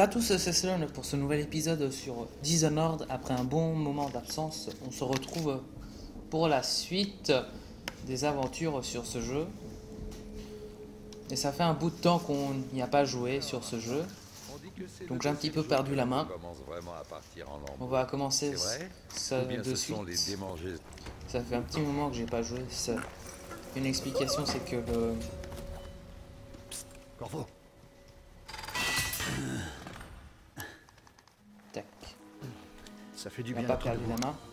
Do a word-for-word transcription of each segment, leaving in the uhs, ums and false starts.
à tous, c'est Sloan pour ce nouvel épisode sur Dishonored. Après un bon moment d'absence, on se retrouve pour la suite des aventures sur ce jeu. Et ça fait un bout de temps qu'on n'y a pas joué sur ce jeu. Donc j'ai un petit peu perdu la main. On va commencer ça de suite. Ça fait un petit moment que j'ai pas joué. Ça... Une explication, c'est que le... Corvo. Tac. Ça fait du On n'a bien. pas perdu la main.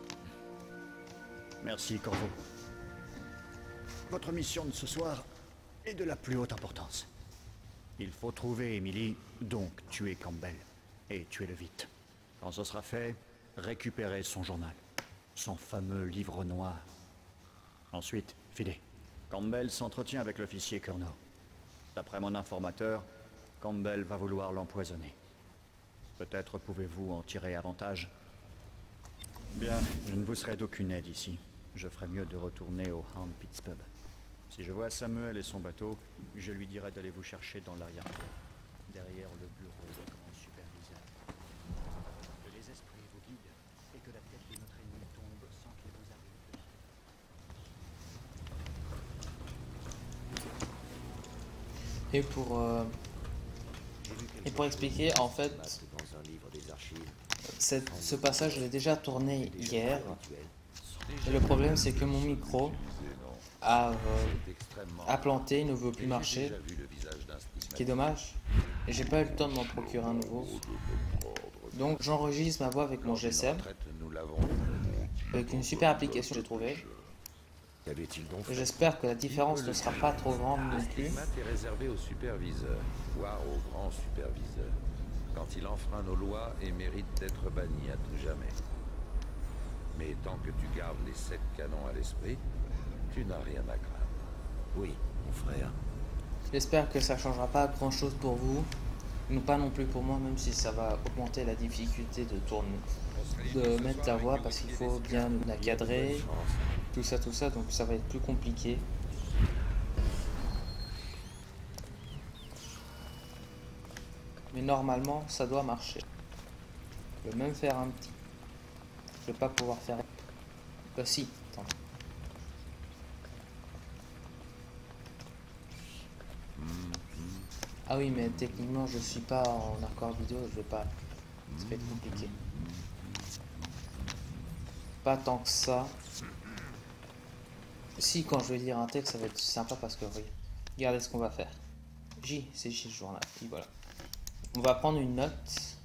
Merci, Corvo. Votre mission de ce soir est de la plus haute importance. Il faut trouver Emily, donc tuer Campbell. Et tuer-le vite. Quand ce sera fait, récupérer son journal. Son fameux livre noir. Ensuite, filer. Campbell s'entretient avec l'officier Curnow. D'après mon informateur, Campbell va vouloir l'empoisonner. Peut-être pouvez-vous en tirer avantage. Bien, je ne vous serai d'aucune aide ici. Je ferai mieux de retourner au Hound Pits Pub. Si je vois Samuel et son bateau, je lui dirai d'aller vous chercher dans l'arrière-plan, derrière le bureau du grand superviseur. Que les esprits vous guident et que la tête de notre ennemi tombe sans qu'il vous arrive. Et pour, euh, et pour expliquer, en fait, cette, ce passage, je l'ai déjà tourné hier. Et le problème, c'est que mon micro a, euh, a planté, il ne veut plus marcher. Ce qui est dommage. Et j'ai pas eu le temps de m'en procurer un nouveau. Donc j'enregistre ma voix avec mon G S M. Avec une super application que j'ai trouvée. Et j'espère que la différence ne sera pas trop grande non plus. est réservé au superviseur, voire au grand superviseur, quand il enfreint nos lois et mérite d'être banni à tout jamais. Mais tant que tu gardes les sept canons à l'esprit, tu n'as rien à craindre. Oui, mon frère. J'espère que ça changera pas grand chose pour vous. Non pas non plus pour moi, même si ça va augmenter la difficulté de tourner, de mettre la voix parce qu'il faut bien la cadrer. Tout ça, tout ça, donc ça va être plus compliqué. Mais normalement, ça doit marcher. Je vais même faire un petit... Je vais pas pouvoir faire... Bah si, attends. Ah oui, mais techniquement, je suis pas en accord vidéo, je vais pas... Ça va être compliqué. Pas tant que ça. Si, quand je vais lire un texte, ça va être sympa parce que, oui, regardez ce qu'on va faire. J, c'est J le journal. Et voilà. On va prendre une note.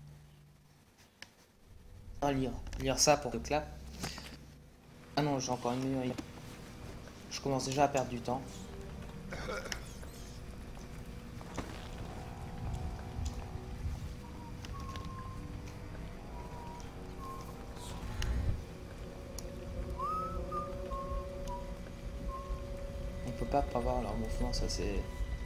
À lire. Lire ça pour le clap. Ah non, j'ai encore une meilleure idée. Je commence déjà à perdre du temps. On peut pas prévoir leur mouvement, ça c'est...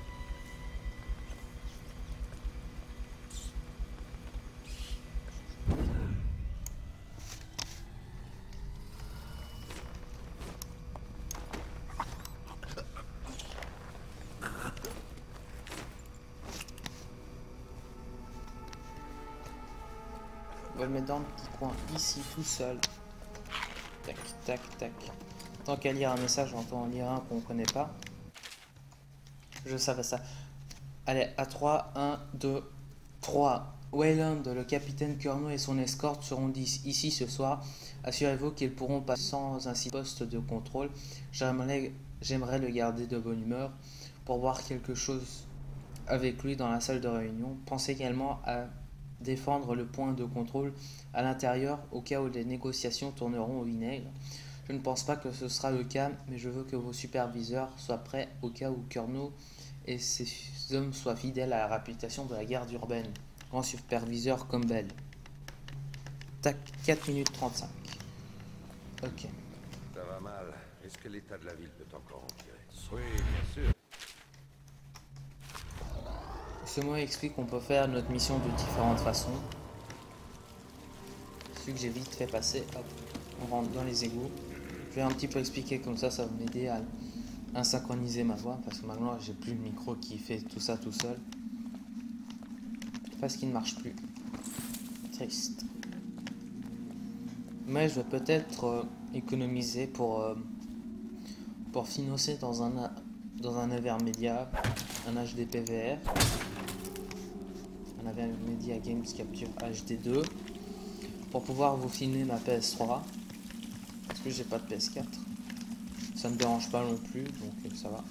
On va le mettre dans le petit coin ici tout seul. Tac, tac, tac. Tant qu'à lire un message, on entend en lire un qu'on connaît pas. Je savais ça. Allez, à trois, un, deux, trois. Wayland, le capitaine Curnow et son escorte seront ici ce soir. Assurez-vous qu'ils pourront passer sans ainsi poste de contrôle. J'aimerais le garder de bonne humeur pour voir quelque chose avec lui dans la salle de réunion. Pensez également à défendre le point de contrôle à l'intérieur au cas où les négociations tourneront au vinaigre. Je ne pense pas que ce sera le cas, mais je veux que vos superviseurs soient prêts au cas où Curnow et ses hommes soient fidèles à la réputation de la garde urbaine. Grand superviseur Campbell. Tac, quatre minutes trente-cinq. Ok. Ça va mal. Est-ce que l'état de la ville peut encore en tirer? Oui, bien sûr. Ce mot explique qu'on peut faire notre mission de différentes façons. Celui que j'ai vite fait passer, hop, on rentre dans les égouts. Je vais un petit peu expliquer comme ça, ça va m'aider à, à synchroniser ma voix parce que maintenant j'ai plus le micro qui fait tout ça tout seul. parce qu'il ne marche plus. Triste. Mais je vais peut-être euh, économiser pour, euh, pour financer dans un, dans un intermédia, un H D P V R, un intermédia Games Capture H D deux, pour pouvoir vous filmer ma P S trois, parce que j'ai pas de P S quatre. Ça me dérange pas non plus, donc ça va.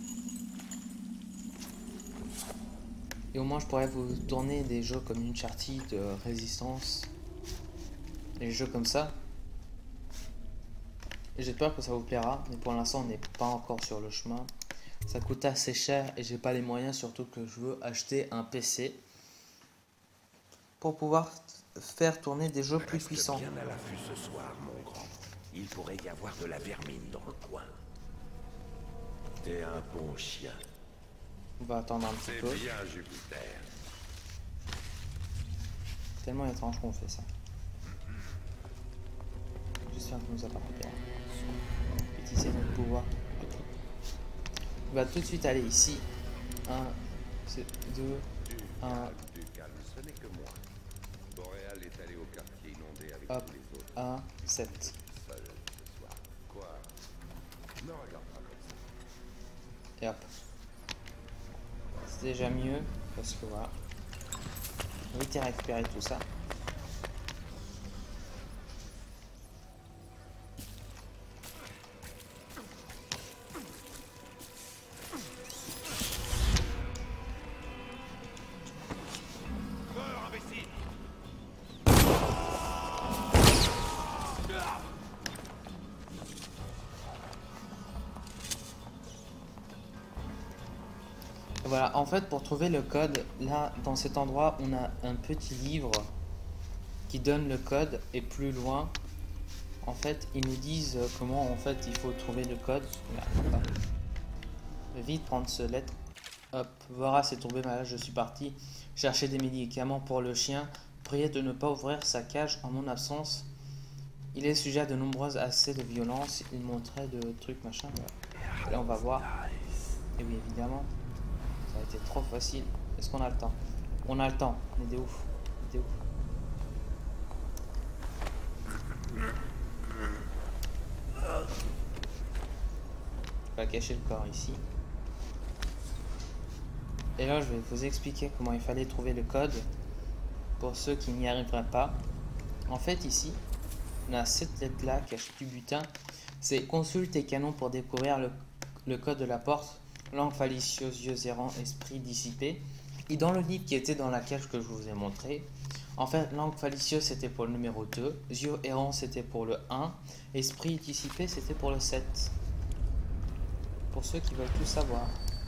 Et au moins je pourrais vous tourner des jeux comme Uncharted, euh, Résistance, des jeux comme ça. Et j'espère que ça vous plaira, mais pour l'instant on n'est pas encore sur le chemin. Ça coûte assez cher et j'ai pas les moyens, surtout que je veux acheter un P C pour pouvoir faire tourner des jeux plus puissants. Reste bien à l'affût ce soir, mon grand. Il pourrait y avoir de la vermine dans le coin. T'es un bon chien. On va attendre un petit C'est peu. bien, Jupiter. Tellement étrange qu'on fait ça. J'espère que nous a pas coupé. Utiliser notre pouvoir. On va tout de suite aller ici. un, deux, un, Du calme, ce n'est que moi. Boréal est allé au quartier inondé avec hop, tous les autres. un, sept. Seul ce soir. Quoi? Ne regarde pas comme ça. Et hop. C'est déjà mieux parce que voilà. On va vite récupérer tout ça. Voilà, en fait, pour trouver le code, là, dans cet endroit, on a un petit livre qui donne le code, et plus loin, en fait, ils nous disent comment, en fait, il faut trouver le code. Là, hop. Vite prendre ce lettre. Hop, voilà, c'est tombé malade, je suis parti chercher des médicaments pour le chien. Priez de ne pas ouvrir sa cage en mon absence. Il est sujet à de nombreuses accès de violence. Il montrait de trucs, machin. Voilà. Là, on va voir. Et oui, évidemment. Ça a été trop facile. Est-ce qu'on a le temps? On a le temps. On est des ouf. On est des ouf. On va cacher le corps ici. Et là, je vais vous expliquer comment il fallait trouver le code pour ceux qui n'y arriveraient pas. En fait, ici, on a cette lettre-là cachée du butin. C'est consulte et canon pour découvrir le, le code de la porte. Langue falicieuse, yeux errants, esprit dissipé. Et dans le livre qui était dans la cage que je vous ai montré, en fait, langue falicieuse c'était pour le numéro deux, yeux errants c'était pour le un, esprit dissipé c'était pour le sept. Pour ceux qui veulent tout savoir.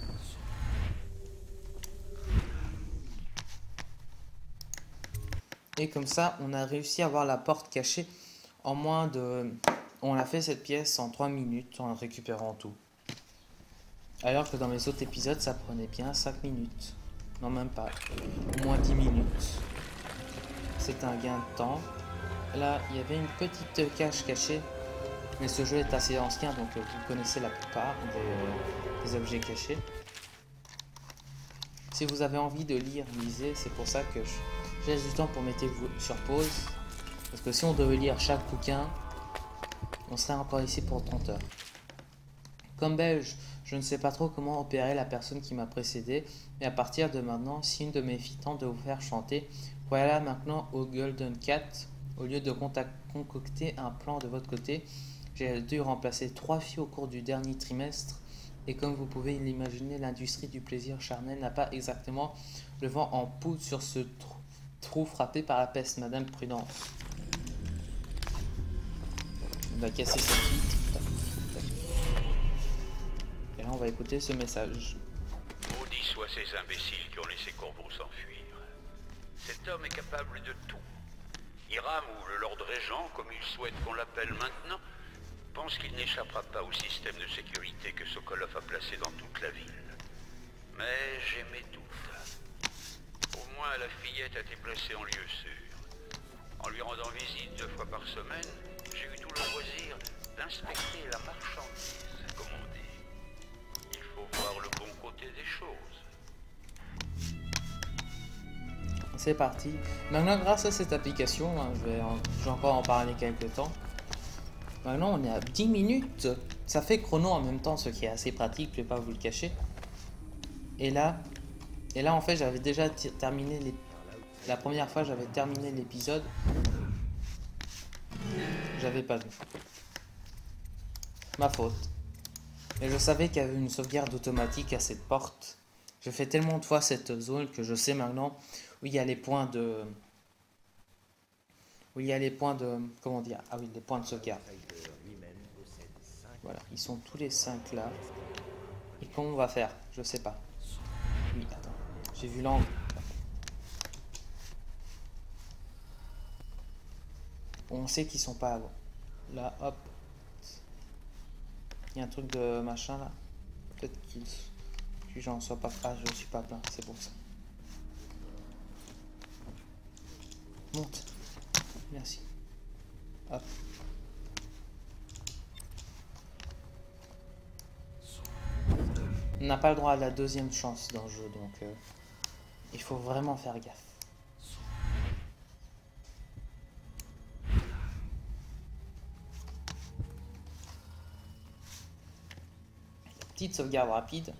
Et comme ça, on a réussi à avoir la porte cachée en moins de... On a fait cette pièce en trois minutes en récupérant tout. Alors que dans les autres épisodes, ça prenait bien cinq minutes. Non, même pas. Au moins dix minutes. C'est un gain de temps. Là, il y avait une petite cache cachée. Mais ce jeu est assez ancien, donc vous connaissez la plupart des, des objets cachés. Si vous avez envie de lire, lisez. C'est pour ça que je laisse du temps pour mettre vous sur pause. Parce que si on devait lire chaque bouquin, on serait encore ici pour trente heures. Comme belge, je ne sais pas trop comment opérer la personne qui m'a précédé, mais à partir de maintenant, si une de mes filles tente de vous faire chanter, voilà maintenant au Golden Cat, au lieu de concocter un plan de votre côté, j'ai dû remplacer trois filles au cours du dernier trimestre, et comme vous pouvez l'imaginer, l'industrie du plaisir charnel n'a pas exactement le vent en poupe sur ce trou, trou frappé par la peste, Madame Prudence. On va casser cette vitre. Et là, on va écouter ce message. Maudits soient ces imbéciles qui ont laissé Corbeau s'enfuir. Cet homme est capable de tout. Hiram, ou le Lord Régent, comme il souhaite qu'on l'appelle maintenant, pense qu'il n'échappera pas au système de sécurité que Sokolov a placé dans toute la ville. Mais j'ai mes doutes. Au moins, la fillette a été placée en lieu sûr. En lui rendant visite deux fois par semaine, j'ai eu tout le loisir d'inspecter la marchandise, comme on dit. Il faut voir le bon côté des choses. C'est parti. Maintenant, grâce à cette application, hein, je, vais en, je vais encore en parler quelques temps. Maintenant, on est à dix minutes. Ça fait chrono en même temps, ce qui est assez pratique, je vais pas vous le cacher. Et là, et là en fait, j'avais déjà terminé les... La première fois, j'avais terminé l'épisode. J'avais pas vu. Ma faute. Et je savais qu'il y avait une sauvegarde automatique à cette porte. Je fais tellement de fois cette zone que je sais maintenant où il y a les points de... Où il y a les points de... Comment dire? Ah oui, les points de sauvegarde. Voilà, ils sont tous les cinq là. Et comment on va faire? Je sais pas. Oui, attends. J'ai vu l'angle. On sait qu'ils sont pas avant. Là, hop. Il y a un truc de machin là. Peut-être qu'ils... Que j'en sois pas... Ah, je suis pas plein, c'est pour ça. Monte. Merci. Hop. On n'a pas le droit à la deuxième chance dans le jeu, donc euh, il faut vraiment faire gaffe. Petite sauvegarde rapide.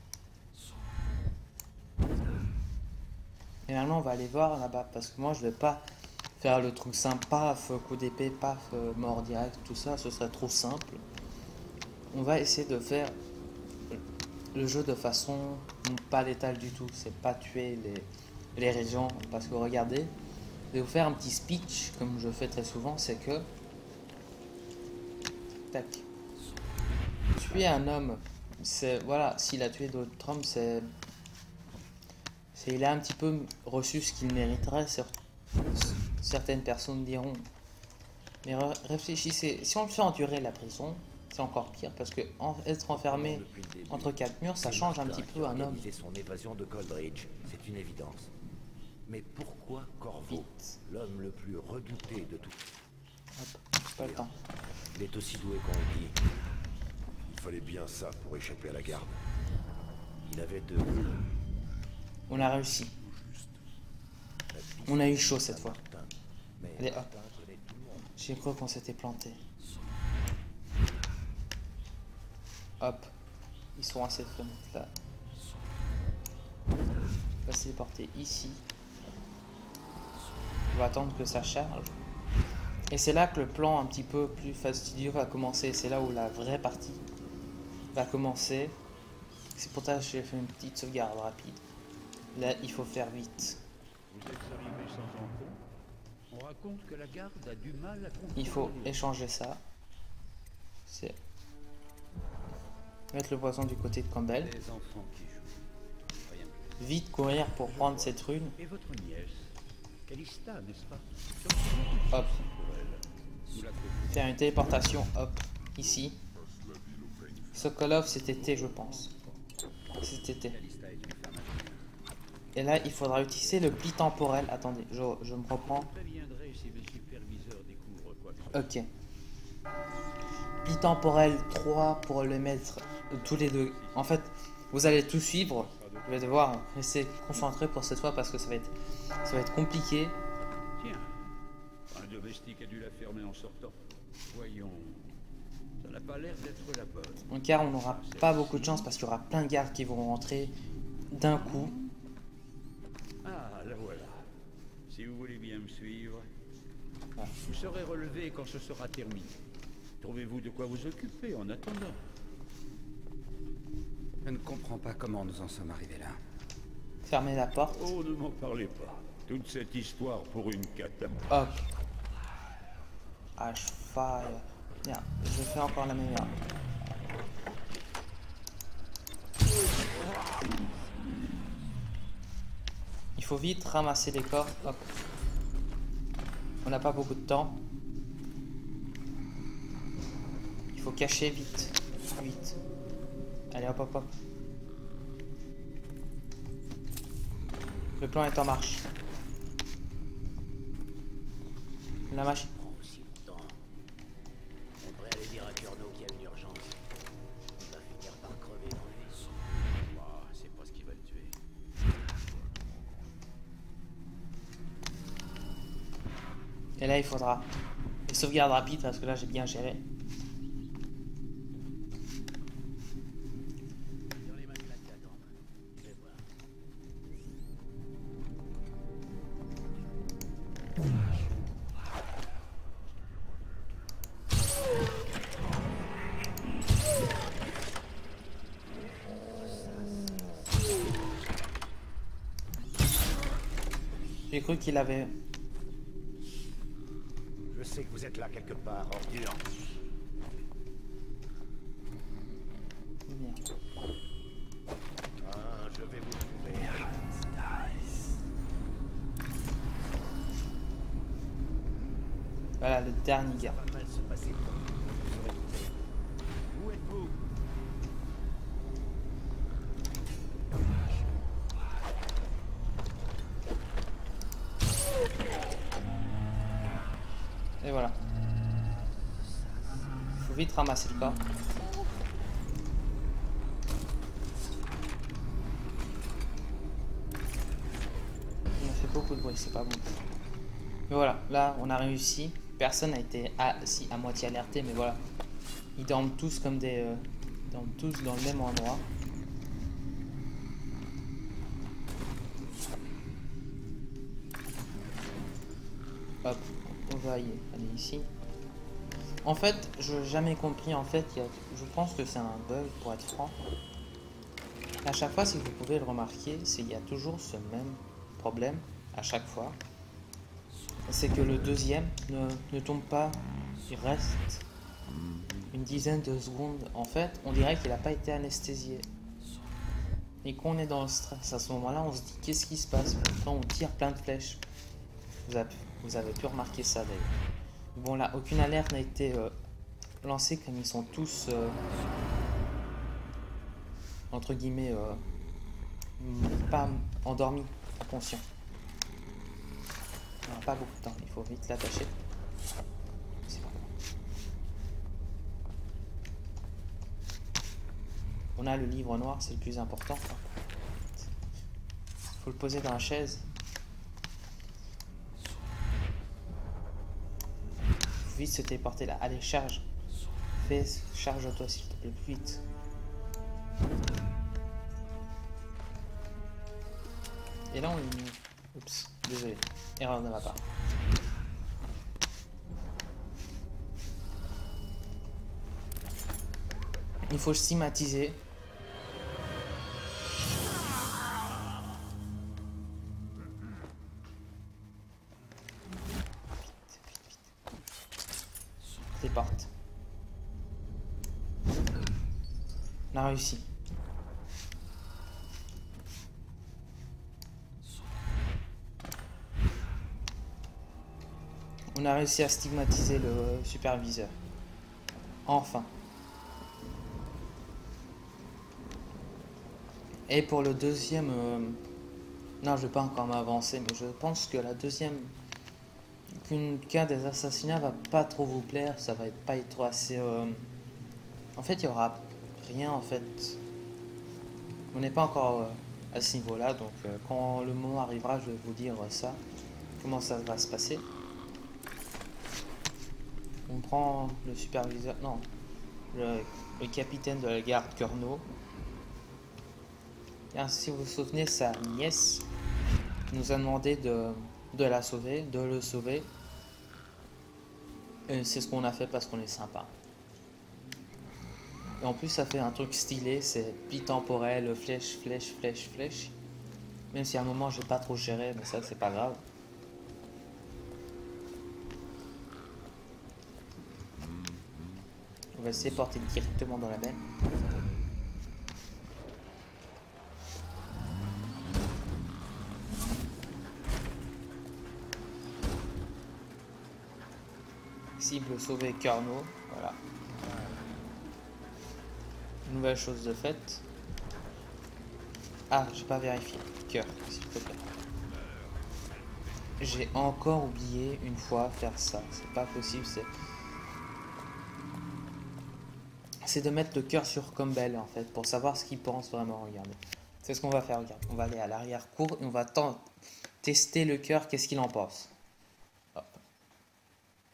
Et maintenant on va aller voir là-bas, parce que moi je vais pas faire le truc simple, paf, coup d'épée, paf, mort direct, tout ça, ce serait trop simple. On va essayer de faire le jeu de façon pas létale du tout, c'est pas tuer les, les régions, parce que regardez, je vais vous faire un petit speech, comme je fais très souvent, c'est que, tac, tuer un homme, c'est, voilà, s'il a tué d'autres hommes, c'est, c'est, il a un petit peu reçu ce qu'il mériterait, certaines personnes diront, mais réfléchissez, si on le fait endurer la prison, c'est encore pire, parce que en, être enfermé entre quatre murs, ça change un petit peu un homme. Son évasion de Coldridge, c'est une évidence. Mais pourquoi Corvo, l'homme le plus redouté de tout? Hop, pas le temps. Il est aussi doué qu'on le dit. Il fallait bien ça pour échapper à la garde. Il avait deux... On a réussi. On a eu chaud cette fois. Allez, hop. J'ai cru qu'on s'était planté. Hop. Ils sont à cette fenêtre là. On va se téléporter ici. On va attendre que ça charge. Et c'est là que le plan un petit peu plus fastidieux va commencer. C'est là où la vraie partie va commencer. C'est pour ça que j'ai fait une petite sauvegarde rapide. Là, il faut faire vite. Vous êtes arrivé sans encombre. On raconte que la garde a du mal à contrôler. Il faut échanger ça. C'est mettre le poison du côté de Campbell. Les enfants qui jouent. Rien de plus. Vite courir pour prendre cette rune. Et votre nièce, Calista, n'est-ce pas? Hop. Nous la connaissons. Faire une téléportation. Hop. Ici. Sokolov, c'était T, je pense. C'était T. Calista est une femme. Et là, il faudra utiliser le pli temporel. Attendez, je, je me reprends. Je préviendrai si le superviseur découvre quoi que ce soit. Ok. Pli temporel trois pour le mettre euh, tous les deux. En fait, vous allez tout suivre. Je vais devoir rester concentré pour cette fois parce que ça va être, ça va être compliqué. Tiens, un domestique a dû la fermer en sortant. Voyons, ça n'a pas l'air d'être la bonne. En car on n'aura pas beaucoup de chance parce qu'il y aura plein de gardes qui vont rentrer d'un coup. Ah, la voilà. Si vous voulez bien me suivre, Ah. vous serez relevé quand ce sera terminé. Trouvez-vous de quoi vous occuper en attendant. Je ne comprends pas comment nous en sommes arrivés là. Fermez la porte. Oh, ne m'en parlez pas. Toute cette histoire pour une catastrophe. Hop. À cheval. Bien, je fais encore la meilleure. Il faut vite ramasser les corps. Hop. On n'a pas beaucoup de temps. Il faut cacher vite. Vite. Allez, hop, hop, hop. Le plan est en marche. La machine. prend aussi longtemps. On devrait aller dire à Curno qu'il y a une urgence. Il va finir par crever dans le vide. Ah, c'est pas ce qui va le tuer. Et là, il faudra une sauvegarde rapide parce que là, j'ai bien géré. J'ai cru qu'il avait... Je sais que vous êtes là quelque part, ordure. Bien. Ah, je vais vous trouver. Voilà, le dernier gars. Ça va mal se passer pour vous. Vous saurez trouver. Où êtes-vous? Et voilà. Faut vite ramasser le corps. Il a fait beaucoup de bruit, c'est pas bon. Mais voilà, là on a réussi. Personne n'a été à, si, à moitié alerté, mais voilà. Ils dorment tous comme des... Euh, ils dorment tous dans le même endroit. Hop, on va y aller ici. En fait, je n'ai jamais compris, en fait, il y a, je pense que c'est un bug, pour être franc. À chaque fois, si vous pouvez le remarquer, c'est qu'il y a toujours ce même problème, à chaque fois. C'est que le deuxième ne, ne tombe pas, il reste une dizaine de secondes. En fait, on dirait qu'il n'a pas été anesthésié. Et qu'on est dans le stress, à ce moment-là, on se dit, qu'est-ce qui se passe? Quand on tire plein de flèches. Vous avez, vous avez pu remarquer ça, d'ailleurs. Bon, là, aucune alerte n'a été euh, lancée, comme ils sont tous, euh, entre guillemets, euh, pas endormis, inconscients. On n'a pas beaucoup de temps, il faut vite l'attacher. C'est bon. On a le livre noir, c'est le plus important. Il faut le poser dans la chaise. Vite se téléporter là. Allez, charge. Fais, charge-toi s'il te plaît, plus vite. Et là, on... Oups, désolé. Erreur de ma part. Il faut schématiser. Téléporte. On a réussi. On a réussi à stigmatiser le superviseur. Enfin. Et pour le deuxième... Euh... Non, je vais pas encore m'avancer, mais je pense que la deuxième... qu'une cas des assassinats va pas trop vous plaire, ça va être pas être trop assez... Euh... En fait, il y aura rien, en fait. On n'est pas encore euh, à ce niveau-là, donc euh, quand le moment arrivera, je vais vous dire euh, ça. Comment ça va se passer. On prend le superviseur... Non. Le, le capitaine de la garde Curno. Et si vous vous souvenez, sa nièce nous a demandé de, de la sauver, de le sauver. Et c'est ce qu'on a fait parce qu'on est sympa. Et en plus, ça fait un truc stylé, c'est bitemporel, flèche, flèche, flèche, flèche. Même si à un moment, j'ai pas trop géré, mais ça, c'est pas grave. On va essayer de porter directement dans la benne. Cible sauver Curno, voilà. Nouvelle chose de faite. Ah, j'ai pas vérifié. Cœur, s'il te plaît. J'ai encore oublié une fois faire ça. C'est pas possible, c'est... C'est de mettre le cœur sur Campbell en fait, pour savoir ce qu'il pense vraiment, regardez. C'est ce qu'on va faire, regarde. On va aller à l'arrière-cour et on va tester le cœur, qu'est-ce qu'il en pense. Hop.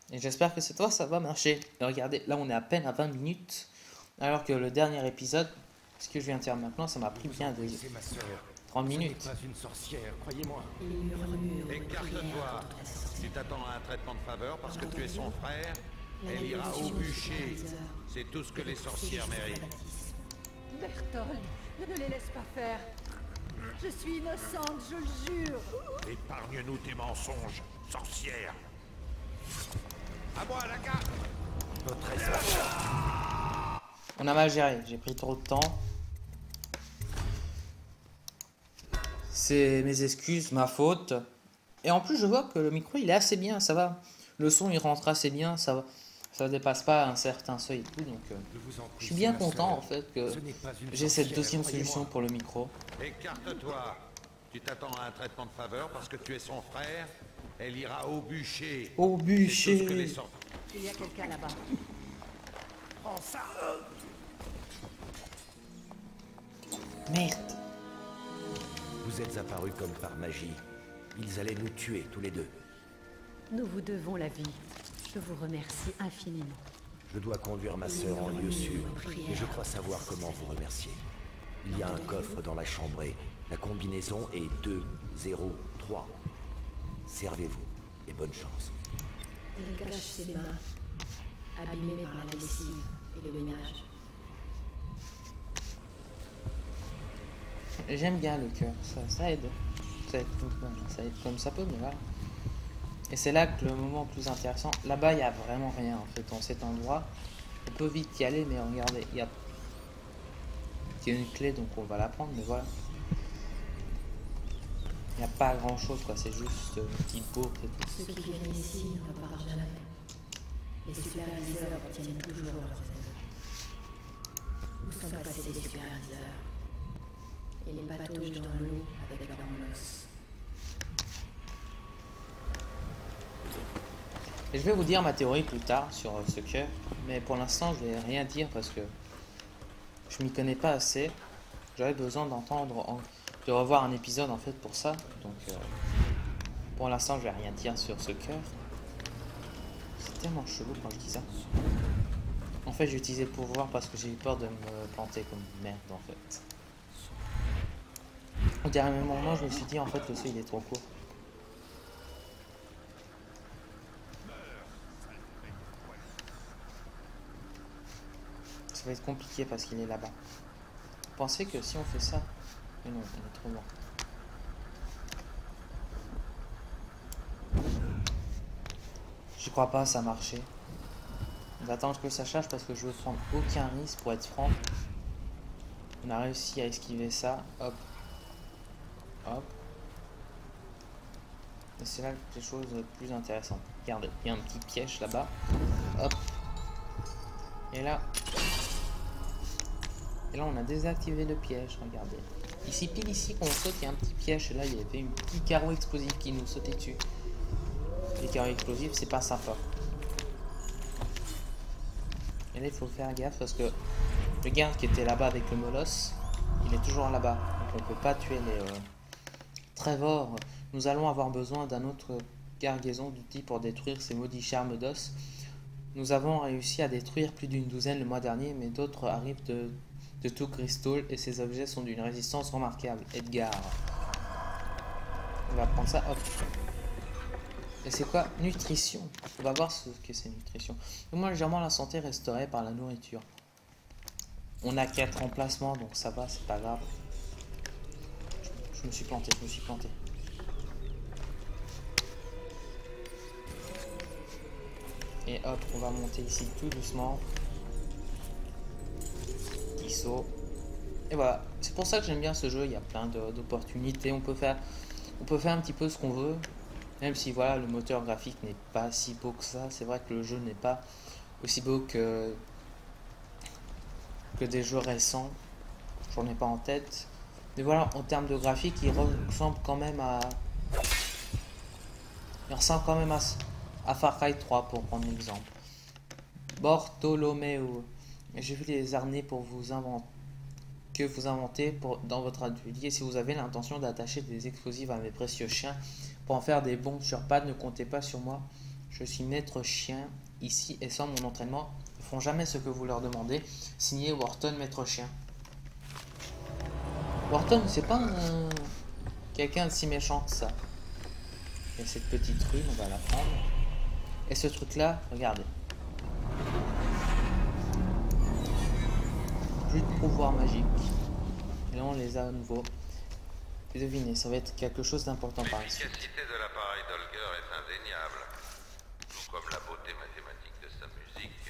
Et j'espère que cette fois ça va marcher. Et regardez, là on est à peine à vingt minutes. Alors que le dernier épisode, ce que je viens de faire maintenant, ça m'a pris bien de trente minutes. Ce n'est pas une sorcière, croyez-moi. Il murmure Écarte-toi. Tu t'attends à un traitement de faveur parce que tu es son frère. Elle ira au bûcher. C'est tout ce que les sorcières méritent. Berthold, ne les laisse pas faire. Je suis innocente, je le jure. Épargne-nous tes mensonges, sorcière. À moi, la carte. Notre trésor. On a mal géré, j'ai pris trop de temps. C'est mes excuses, ma faute. Et en plus, je vois que le micro, il est assez bien, ça va. Le son, il rentre assez bien, ça va. Ça dépasse pas un certain seuil et tout, donc euh, je suis bien content en fait que j'ai cette deuxième solution pour le micro. Écarte-toi. Tu t'attends à un traitement de faveur parce que tu es son frère. Elle ira au bûcher. Au C'est tout ce que bûcher. les sor- Il y a quelqu'un là-bas. Prends ça. Merde. Vous êtes apparus comme par magie. Ils allaient nous tuer tous les deux. Nous vous devons la vie. Je vous remercie infiniment. Je dois conduire ma sœur en lieu sûr, et je crois savoir comment vous remercier. Il y a un coffre dans la chambrée. La combinaison est deux zéro trois. Servez-vous, et bonne chance. Il cache ses mains, abîmées par la lessive et le ménage. J'aime bien le cœur, ça, ça aide. Ça aide, ça aide comme ça peut, mais voilà. Et c'est là que le moment le plus intéressant. Là-bas, il n'y a vraiment rien en fait dans cet endroit. On peut vite y aller, mais regardez, il y a... il y a une clé, donc on va la prendre, mais voilà. Il n'y a pas grand chose, quoi, c'est juste une petite bourre et tout. Ceux qui viennent ici ne repartent jamais. Les superviseurs obtiennent toujours leurs aides. Où sont passés les superviseurs? Ils pataugent dans l'eau avec leurs molosses. Et je vais vous dire ma théorie plus tard sur euh, ce cœur, mais pour l'instant je vais rien dire parce que je m'y connais pas assez. J'avais besoin d'entendre, en... de revoir un épisode en fait pour ça, donc euh, pour l'instant je vais rien dire sur ce cœur. C'est tellement chelou quand je dis ça. En fait j'ai utilisé le pouvoir parce que j'ai eu peur de me planter comme une merde en fait. Au dernier moment je me suis dit en fait le seuil il est trop court. Ça va être compliqué parce qu'il est là-bas. Pensez que si on fait ça... Mais non, on est trop loin. J'y crois pas, ça a marché. On va attendre que ça charge parce que je veux prendre aucun risque pour être franc. On a réussi à esquiver ça. Hop. Hop. Et c'est là les choses plus intéressantes. Regardez, il y a un petit piège là-bas. Hop. Et là... Et là on a désactivé le piège, regardez. Ici, pile ici, quand on saute, il y a un petit piège. Et là, il y avait un petit carreau explosif qui nous sautait dessus. Les carreaux explosifs, c'est pas sympa. Et là, il faut faire gaffe parce que le garde qui était là-bas avec le molosse, il est toujours là-bas. Donc on peut pas tuer les euh, Trevor. Nous allons avoir besoin d'un autre cargaison d'outils pour détruire ces maudits charmes d'os. Nous avons réussi à détruire plus d'une douzaine le mois dernier, mais d'autres arrivent de, de tout Crystal et ces objets sont d'une résistance remarquable. Edgar. On va prendre ça, hop. Et c'est quoi? Nutrition. On va voir ce que c'est nutrition. Et moi, légèrement, la santé restaurée par la nourriture. On a quatre emplacements, donc ça va, c'est pas grave. Je, je me suis planté, je me suis planté. Et hop, on va monter ici tout doucement. Petit saut. Et voilà, c'est pour ça que j'aime bien ce jeu, il y a plein d'opportunités. On peut faire, on peut faire un petit peu ce qu'on veut. Même si voilà, le moteur graphique n'est pas si beau que ça. C'est vrai que le jeu n'est pas aussi beau que, que des jeux récents. J'en ai pas en tête. Mais voilà, en termes de graphique, il ressemble quand même à... Il ressemble quand même à... à Far Cry trois pour prendre l'exemple. Bartholoméo. J'ai vu les harnais pour vous inventer que vous inventez pour, dans votre atelier. Si vous avez l'intention d'attacher des explosifs à mes précieux chiens pour en faire des bombes sur pattes, ne comptez pas sur moi. Je suis maître chien ici et sans mon entraînement, ils ne feront jamais ce que vous leur demandez. Signé Wharton, maître chien. Wharton, c'est pas un... quelqu'un de si méchant que ça. Il y a cette petite rune, on va la prendre. Et ce truc-là, regardez. Plus de pouvoir magique. Et là, on les a à nouveau. Et devinez, ça va être quelque chose d'important par la suite. L'efficacité de l'appareil d'Holger est indéniable, tout comme la beauté mathématique de sa musique.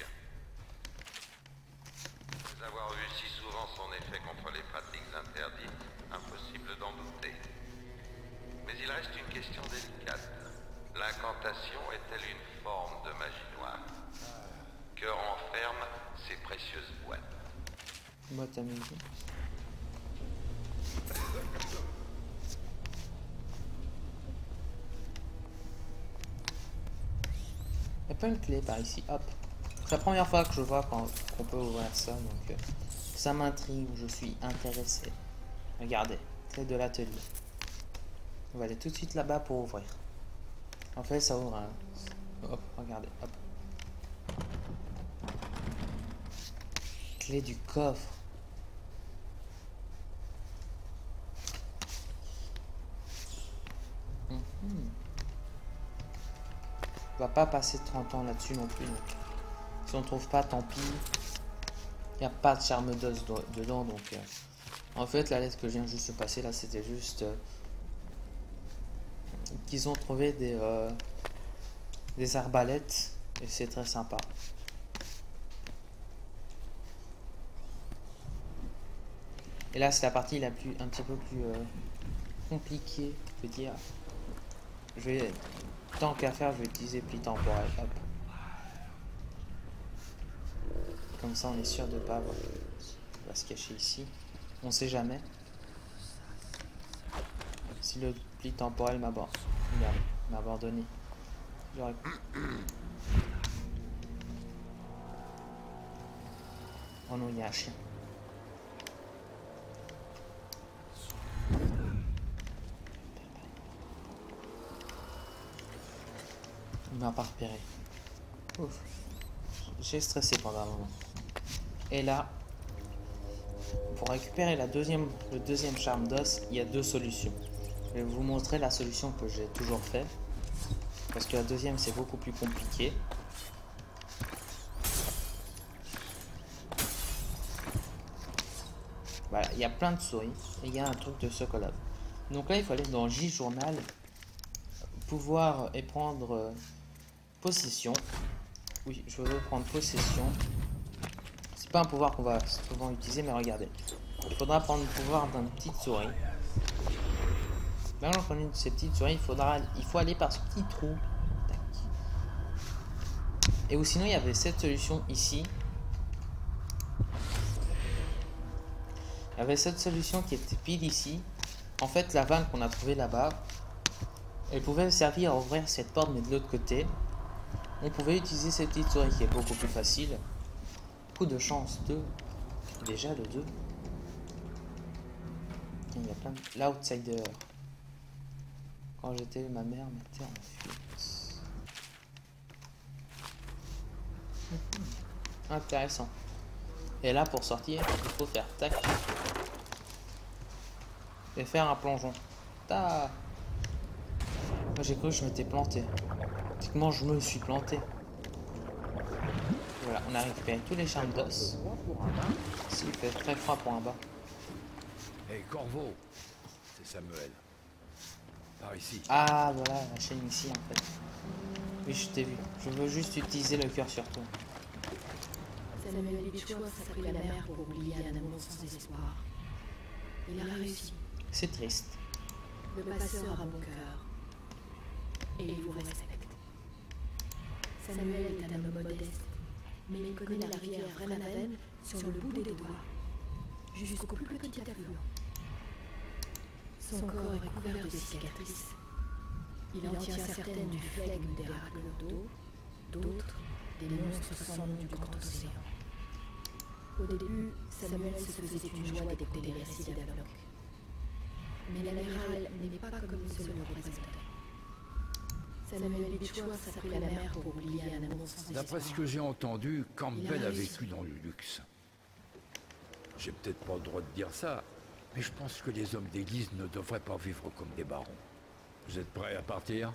Après avoir vu si souvent son effet contre les pratiques interdites, impossible d'en douter. Mais il reste une question délicate. L'incantation est-elle une forme de magie noire que renferme ces précieuses boîtes? Boîte à musique. Il n'y a pas une clé par ici, hop. C'est la première fois que je vois qu'on peut ouvrir ça, donc euh, ça m'intrigue, je suis intéressé. Regardez, clé de l'atelier. On va aller tout de suite là-bas pour ouvrir. En fait, ça ouvre un... Hop, regardez, hop. Clé du coffre. Mmh. On va pas passer trente ans là-dessus non plus. Donc. Si on trouve pas, tant pis. Il n'y a pas de charme d'os dedans, donc... Euh, en fait, la lettre que je viens juste de passer, là, c'était juste... Euh, qu'ils ont trouvé des... Euh, des arbalètes. Et c'est très sympa. Et là, c'est la partie la plus... un petit peu plus... Euh, compliquée, je veux dire. Je vais... Tant qu'à faire, je vais utiliser pli temporel. Hop. Comme ça, on est sûr de pas avoir... On va se cacher ici. On sait jamais. Si le pli temporel m'a abandonné. J'aurais... Oh non, il y a un chien. Il m'a pas repéré. Ouf. J'ai stressé pendant un moment. Et là, pour récupérer la deuxième, le deuxième charme d'os, il y a deux solutions. Je vais vous montrer la solution que j'ai toujours fait. Parce que la deuxième, c'est beaucoup plus compliqué. Voilà, il y a plein de souris. Et il y a un truc de Sokolov. Donc là, il faut aller dans J-Journal. Pouvoir et prendre euh, possession. Oui, je veux prendre possession. C'est pas un pouvoir qu'on va souvent utiliser, mais regardez. Il faudra prendre le pouvoir d'une petite souris. Maintenant qu'on a une de ces petites souris, il faudra, il faut aller par ce petit trou. Tac. Et ou sinon, il y avait cette solution ici. Il y avait cette solution qui était pile ici. En fait, la vanne qu'on a trouvée là-bas, elle pouvait servir à ouvrir cette porte, mais de l'autre côté, on pouvait utiliser cette petite souris qui est beaucoup plus facile. Coup de chance, deux. Déjà le deux. Il y a plein de... L'outsider. Quand j'étais, ma mère m'était en fuite. Mmh. Intéressant. Et là, pour sortir, il faut faire tac. Et faire un plongeon. Ta. Moi, j'ai cru que je m'étais planté. Pratiquement, je me suis planté. Voilà, on a récupéré tous les charmes d'os. S'il fait très froid pour un bas. Hé, hey, Corvo, c'est Samuel. Par ici. Ah, voilà, la chaîne ici, en fait. Oui, je t'ai vu. Je veux juste utiliser le cœur sur toi. Samuel Beechworth a pris la mer pour oublier un amour sans espoir. Il a réussi. C'est triste. Le passeur a bon cœur. Et il vous respecte. Samuel est un homme modeste, mais il connaît la rivière Vrenaven sur le bout des doigts, jusqu'au plus petit affluent. Son corps est couvert de cicatrices. Il en tient certaines du flegme des ragles d'eau, d'autres des monstres sans nom du grand océan. Au début, Samuel se faisait une joie d'écouter les récits d'Avlok. Mais l'amiral n'est pas comme il se le représentait. Samuel Beechworth a pris la mer pour oublier un amour sans D'après ce espoir. que j'ai entendu, Campbell Il a a réussi. vécu dans le luxe. J'ai peut-être pas le droit de dire ça, mais je pense que les hommes d'église ne devraient pas vivre comme des barons. Vous êtes prêts à partir?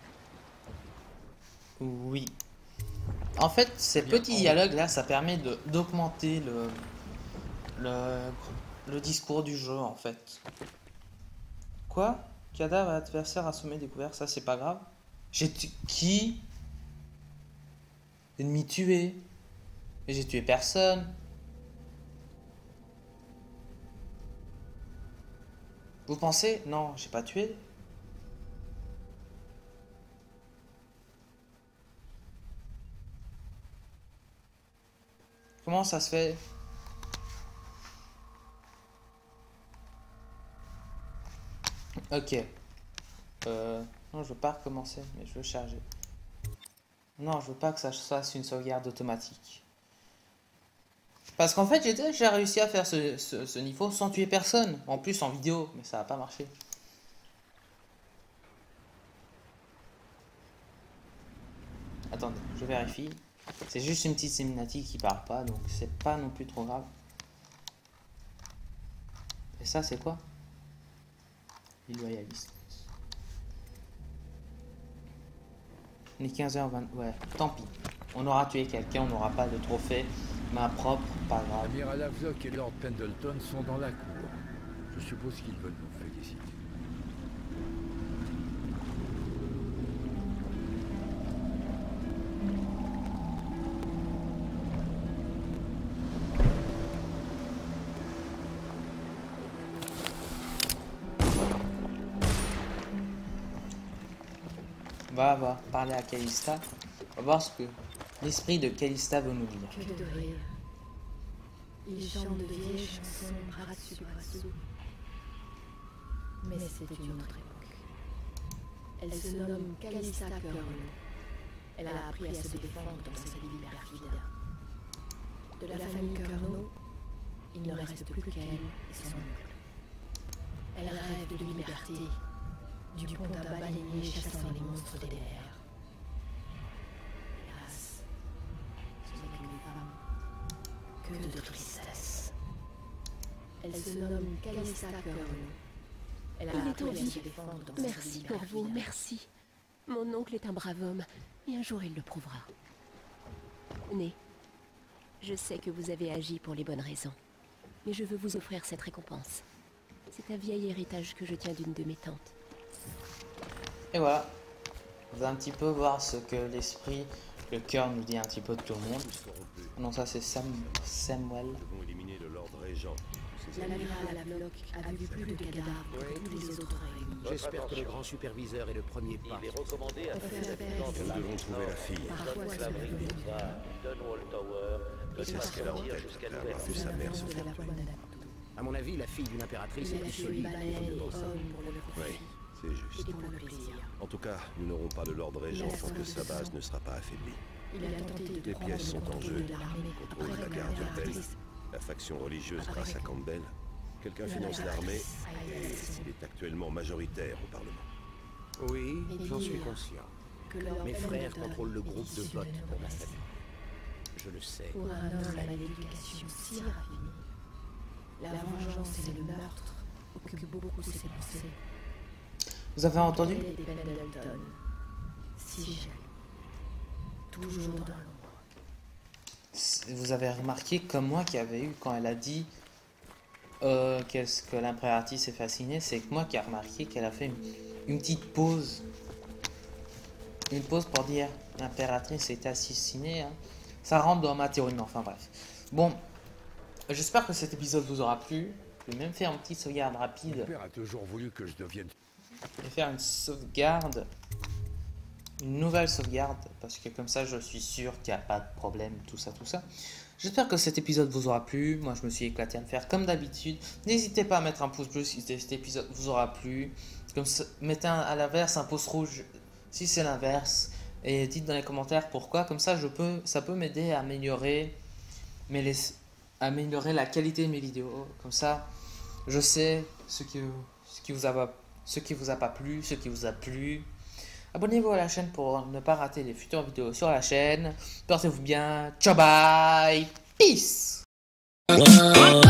Oui. En fait, ces petits dialogues-là, ça permet de d'augmenter le, le le discours du jeu, en fait. Quoi? Cadavre adversaire assommé découvert, ça c'est pas grave. J'ai tué... Qui? Ennemi tué. Mais j'ai tué personne. Vous pensez? Non, j'ai pas tué. Comment ça se fait? Ok. Euh, non, je veux pas recommencer, mais je veux charger. Non, je veux pas que ça fasse une sauvegarde automatique. Parce qu'en fait, j'ai déjà réussi à faire ce, ce, ce niveau sans tuer personne. En plus, en vidéo, mais ça a pas marché. Attendez, je vérifie. C'est juste une petite cinématique qui part pas, donc c'est pas non plus trop grave. Et ça, c'est quoi? Illoyaliste. On est quinze heures vingt. Ouais, tant pis. On aura tué quelqu'un, on n'aura pas de trophée. Main propre, pas grave. Amiral Havelock et Lord Pendleton sont dans la cour. Je suppose qu'ils veulent nous féliciter. Va, va parler à Callista. On va voir ce que l'esprit de Callista veut nous dire. Que de rire. Il chante de vieilles chansons, bras dessus, bras dessous. Mais c'était une autre époque. Elle se nomme Callista Curlew. Elle a appris à se défendre dans cette vie perfide. De la famille Curlew, il ne reste plus qu'elle et son oncle. Elle rêve de liberté, du pont à baleinier chassant les monstres des mers. Hélas, ce n'est qu'une femme. Que de tristesse. Elle se nomme Callista Curlew. Elle a Il est appris en à vie. se défendre dans cette Merci vie pour vous, perfide. merci. Mon oncle est un brave homme, et un jour il le prouvera. Né, je sais que vous avez agi pour les bonnes raisons, mais je veux vous offrir cette récompense. C'est un vieil héritage que je tiens d'une de mes tantes. Et voilà. On va un petit peu voir ce que l'esprit, le cœur nous dit un petit peu de tout le monde. Non, ça c'est Sam, Samuel. Nous devons éliminer le Lord Régent. Ses amis. L'amiral Havelock a vu plus de cadavres que tous les autres réunis. J'espère que le grand superviseur est le premier pas. On fait appel Nous devons trouver la fille. parfois à sa volonté. C'est ce qu'elle a en tête, après avoir vu sa mère souffrir. À mon avis, la fille d'une impératrice est Il a plus tué solide. baleine et homme pour le Oui, profit c'est juste. et pour le plaisir. En tout cas, nous n'aurons pas le Lord Régent tant que sa base ne sera pas affaiblie. Il a tenté de Les prendre pièces le sont en contrôle jeu. de l'armée Contrôle après de la que garde Bell, l'impératrice la faction religieuse grâce à Campbell. Quelqu'un finance l'armée et il est actuellement majoritaire au Parlement. Oui, Et j'en suis dire conscient. que Lord Mes frères Pendleton contrôlent le est groupe de issu bottes la pour ma noblesse. famille. Je le sais. Pour un homme à l'éducation si raffinée, la vengeance et le meurtre occupent beaucoup ses pensées. Vous avez entendu? Elle est Pendleton, si jaloux, toujours dans l'ombre. Vous avez remarqué comme moi qui avait eu quand elle a dit euh, qu'est-ce que l'impératrice est fascinée, c'est que moi qui a remarqué qu'elle a fait une, une petite pause. Une pause pour dire l'impératrice est assassinée. Hein. Ça rentre dans ma théorie, mais enfin bref. Bon, j'espère que cet épisode vous aura plu. Je vais même faire une petite sauvegarde Mon rapide. père a toujours voulu que je devienne... Je vais faire une sauvegarde. Une nouvelle sauvegarde. Parce que comme ça, je suis sûr qu'il n'y a pas de problème. Tout ça, tout ça. J'espère que cet épisode vous aura plu. Moi, je me suis éclaté à le faire comme d'habitude. N'hésitez pas à mettre un pouce bleu si cet épisode vous aura plu. Comme ça, mettez un, à l'inverse un pouce rouge si c'est l'inverse. Et dites dans les commentaires pourquoi. Comme ça, je peux, ça peut m'aider à améliorer, mes les, améliorer la qualité de mes vidéos. Comme ça, je sais ce qui, ce qui vous a, ce qui vous a pas plu, ce qui vous a plu. Abonnez-vous à la chaîne pour ne pas rater les futures vidéos sur la chaîne. Portez-vous bien. Ciao, bye. Peace.